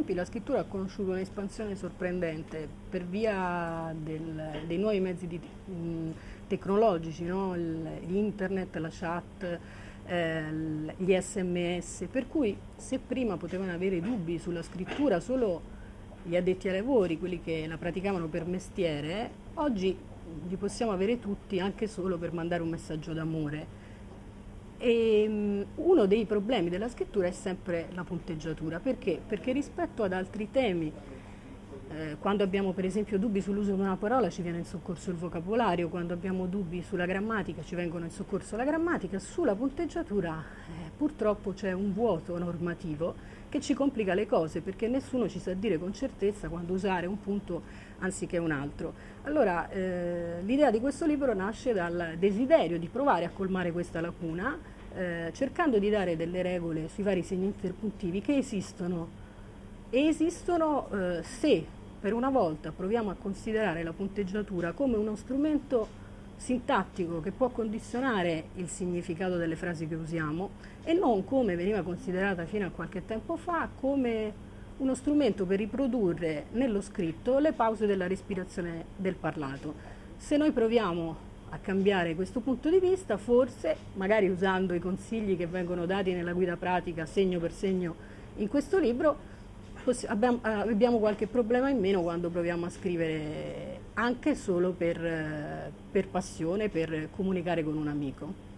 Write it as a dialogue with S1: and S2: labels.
S1: tempi la scrittura ha conosciuto un'espansione sorprendente per via dei nuovi mezzi tecnologici, no? L'internet, la chat, gli SMS, per cui se prima potevano avere dubbi sulla scrittura solo gli addetti ai lavori, quelli che la praticavano per mestiere, oggi li possiamo avere tutti anche solo per mandare un messaggio d'amore. E uno dei problemi della scrittura è sempre la punteggiatura. Perché? Perché rispetto ad altri temi, quando abbiamo per esempio dubbi sull'uso di una parola ci viene in soccorso il vocabolario, quando abbiamo dubbi sulla grammatica ci vengono in soccorso la grammatica, sulla punteggiatura purtroppo c'è un vuoto normativo che ci complica le cose, perché nessuno ci sa dire con certezza quando usare un punto anziché un altro. Allora, l'idea di questo libro nasce dal desiderio di provare a colmare questa lacuna, cercando di dare delle regole sui vari segni interpuntivi che esistono. E esistono se per una volta proviamo a considerare la punteggiatura come uno strumento sintattico che può condizionare il significato delle frasi che usiamo e non come veniva considerata fino a qualche tempo fa come uno strumento per riprodurre nello scritto le pause della respirazione del parlato. Se noi proviamo a cambiare questo punto di vista, forse, magari usando i consigli che vengono dati nella guida pratica segno per segno in questo libro, abbiamo qualche problema in meno quando proviamo a scrivere anche solo per passione, per comunicare con un amico.